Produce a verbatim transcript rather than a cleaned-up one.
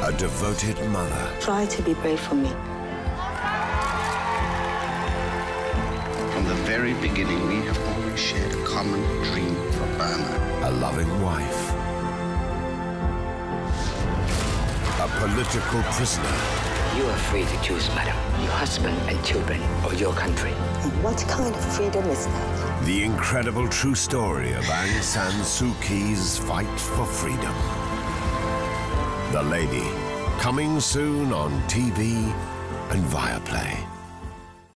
A devoted mother. Try to be brave for me. From the very beginning, we have always shared a common dream for Burma. A loving wife. A political prisoner. You are free to choose, madam. Your husband and children, or your country. And what kind of freedom is that? The incredible true story of Aung San Suu Kyi's fight for freedom. The Lady, coming soon on T V and Viaplay.